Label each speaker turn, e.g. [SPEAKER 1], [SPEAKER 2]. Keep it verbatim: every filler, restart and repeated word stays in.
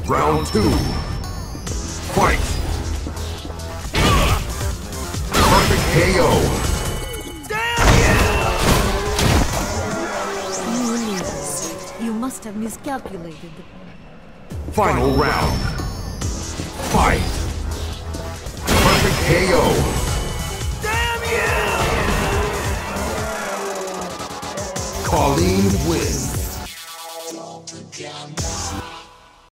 [SPEAKER 1] Round two. Fight! Perfect K O!
[SPEAKER 2] You You must have miscalculated.
[SPEAKER 1] Final round. Fight! Perfect K O!
[SPEAKER 3] Damn you!
[SPEAKER 1] Colleen wins.